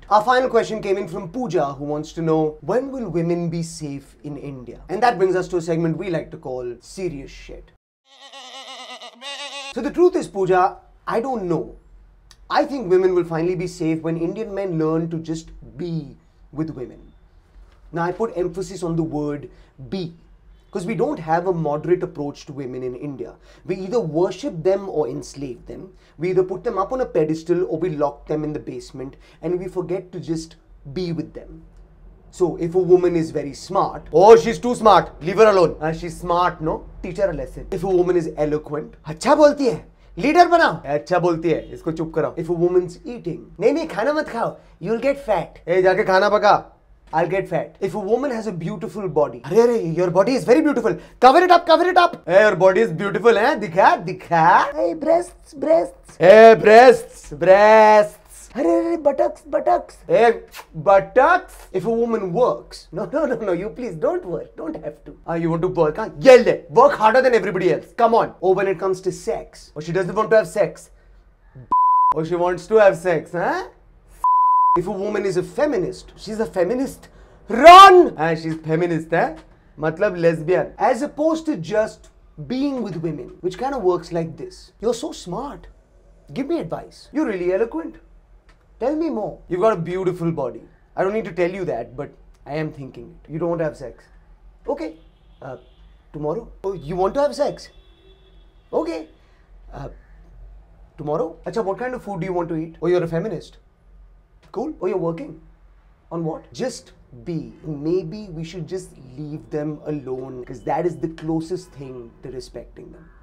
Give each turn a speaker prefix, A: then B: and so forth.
A: Our final question came in from Pooja, who wants to know, when will women be safe in India? And that brings us to a segment we like to call Serious Shit. So the truth is, Pooja, I don't know. I think women will finally be safe when Indian men learn to just be with women. Now, I put emphasis on the word be, because we don't have a moderate approach to women in India. We either worship them or enslave them. We either put them up on a pedestal or we lock them in the basement, and we forget to just be with them. So if a woman is very smart, oh, she's too smart, leave her alone. She's smart, no? Teach her a lesson. If a woman is eloquent, अच्छा बोलती है, leader बनाओ, अच्छा बोलती है, इसको चुप कराओ. If a woman's eating, नहीं खाना मत खाओ, you'll get fat. जाके खाना पका, I'll get fat. If a woman has a beautiful body, अरे your body is very beautiful. Cover it up, cover it up. Hey, your body is beautiful, हैं? दिखा. Hey, breasts. Hey, breasts. अरे buttocks. Hey, buttocks. If a woman works, no, you please don't work. Don't have to. You want to work? Huh? Yell it. Work harder than everybody else. Come on. Or when it comes to sex, or she doesn't want to have sex, or she wants to have sex, huh? If a woman is a feminist, she's a feminist. Run! She's feminist, eh? Matlab lesbian. As opposed to just being with women, which kind of works like this. You're so smart. Give me advice. You're really eloquent. Tell me more. You've got a beautiful body. I don't need to tell you that, but I am thinking it. You don't want to have sex. Okay. Tomorrow? Oh, you want to have sex? Okay. Tomorrow? Acha, what kind of food do you want to eat? Oh, you're a feminist. Cool. Oh, you're working. On what? Just be. Maybe we should just leave them alone, because that is the closest thing to respecting them.